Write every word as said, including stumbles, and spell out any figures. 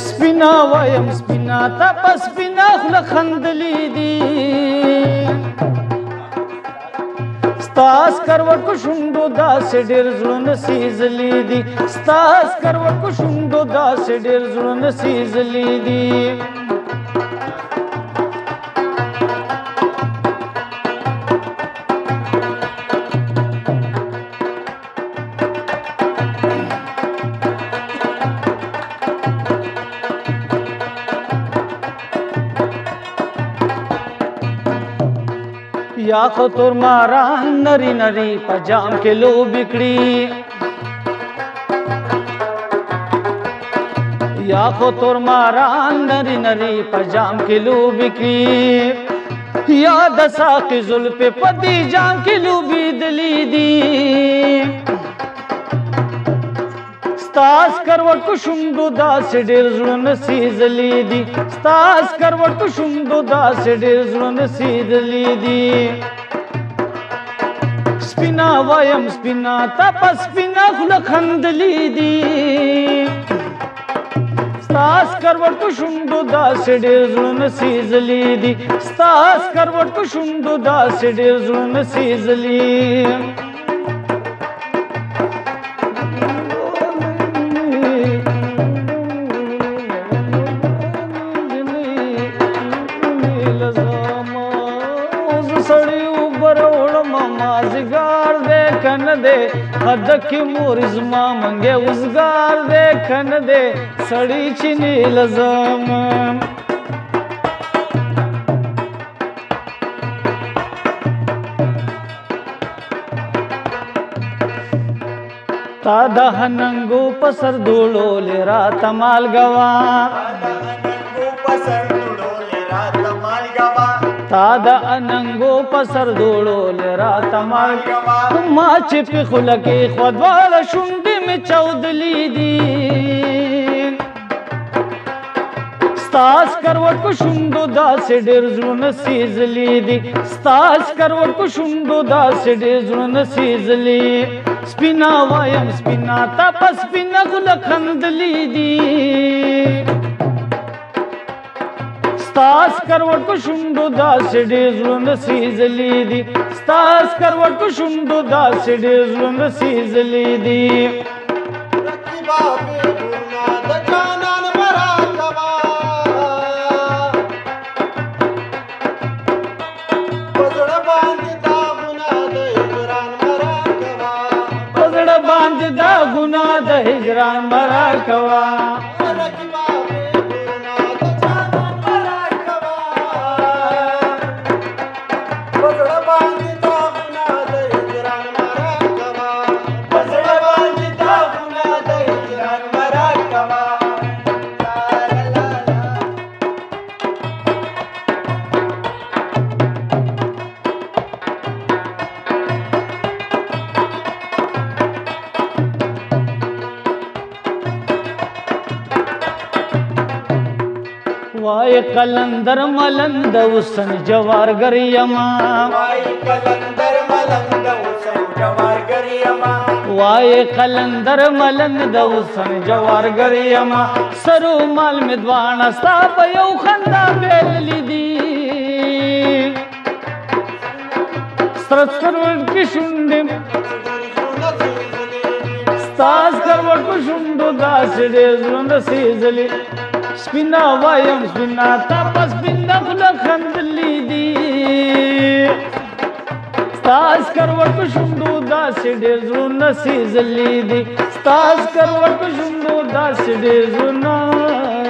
سپینا وایم سپینا تا په سپینا خوله خندلې دي ستا سکروټ په شونډو داسې ډېر زړونه سېزلي دي ستا سکروټ په شونډو داسې ډېر زړونه سېزلي دي یا خو تور ماران نری نری په جام کې لوبې کړي یا خو تور ماران نری نری په جام کې لوبې کړي یا د ساقي زلفې په دې جام کې لوبېدلې دي ستا سکروټ په شونډو داسې ډېر زړونه سېزلي دي ستا سکروټ په شونډو داسې ډېر زړونه سېزلي دي سپینا وایم سپینا تا په سپینا خوله خندلې دي ستا سکروټ په شونډو داسې ډېر زړونه سېزلي دي ستا سکروټ په شونډو داسې ډېر زړونه سېزلي مازگار دے کن دے حدکی مورزما منگے وزگار دے کن دے سڑی چنی لزم تا دہننگو پسر دوڑو لے رات مال گوا تا دا اننگو پسر دوڑو لرات مال ما چی پی خلکی خودوالا شنڈی میں چودلی دی ستاس کروٹ کو شنڈو دا سے ڈیر زرون سیزلی دی ستاس کروٹ کو شنڈو دا سے ڈیر زرون سیزلی سپینا وایم سپینا تا پا سپینا خلکندلی دی ستا سکروټ په شونډو داسې ډېر زړونه سېزلي دي ستا سکروټ په شونډو داسې ډېر زړونه سېزلي دي په زړه باندې دا ګناه د هجران مرا کوا وای قلندر ملند وسن جوارگر یما وای قلندر ملند وسن جوارگر یما وای قلندر ملند وسن جوارگر یما سرو مال مدوان ستا په یو خندا بیل لیدي سترسکروټ کی شونډې ستاس کروټ په شونډو داسې ډېر زړونه سېزلي سپینا وایم سپینا تا په سپینا خوله خندلې دي ستا سکروټ په شونډو داسې ډېر زړونه سېزلي دي ستا سکروټ په شونډو داسې ډېر زړونه